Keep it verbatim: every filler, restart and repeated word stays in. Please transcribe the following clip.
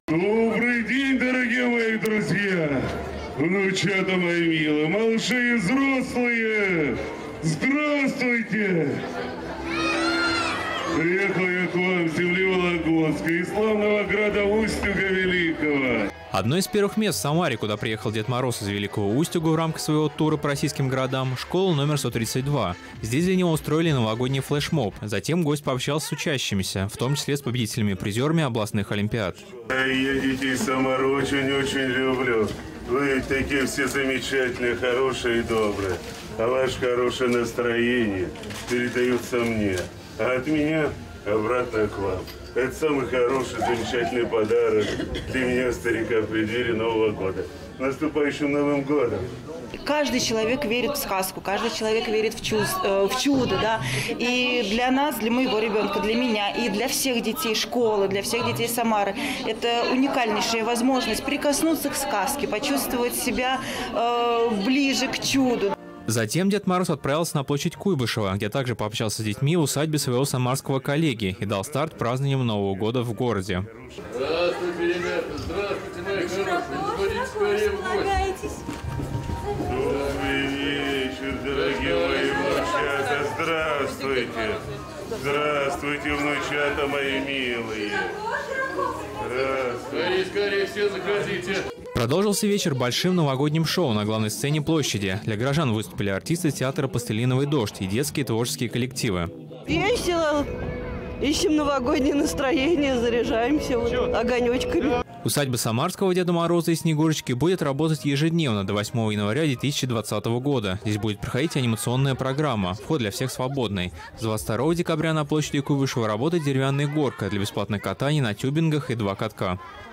Добрый день, дорогие мои друзья, внучата мои милые, малыши и взрослые, здравствуйте! Приехал я к вам с земли Вологодской, из славного града Устюга Великого. Одно из первых мест в Самаре, куда приехал Дед Мороз из Великого Устюга в рамках своего тура по российским городам, школа номер сто тридцать два. Здесь для него устроили новогодний флешмоб. Затем гость пообщался с учащимися, в том числе с победителями и призерами областных олимпиад. Я детей Самары очень-очень люблю. Вы такие все замечательные, хорошие и добрые. А ваше хорошее настроение передается мне. А от меня обратно к вам. Это самый хороший, замечательный подарок для меня, старика, в преддверии Нового года. Наступающим Новым годом! Каждый человек верит в сказку, каждый человек верит в, чувств, э, в чудо, да. И для нас, для моего ребенка, для меня и для всех детей школы, для всех детей Самары это уникальнейшая возможность прикоснуться к сказке, почувствовать себя э, ближе к чуду. Затем Дед Мороз отправился на площадь Куйбышева, где также пообщался с детьми в усадьбе своего самарского коллеги и дал старт празднованием Нового года в городе. Здравствуйте, ребята! Здравствуйте, мои хорошие! Заходите скорее в гости! Добрый вечер, дорогие мои внучата! Здравствуйте! Здравствуйте, внучата мои милые! Скорее, скорее, все заходите! Продолжился вечер большим новогодним шоу на главной сцене площади. Для горожан выступили артисты театра «Пластилиновый дождь» и детские творческие коллективы. Весело, ищем новогоднее настроение, заряжаемся вот огонечками. Усадьба самарского Деда Мороза и Снегурочки будет работать ежедневно до восьмого января две тысячи двадцатого года. Здесь будет проходить анимационная программа. Вход для всех свободный. С двадцать второго декабря на площади Куйбышева работает деревянная горка для бесплатных катаний на тюбингах и два катка.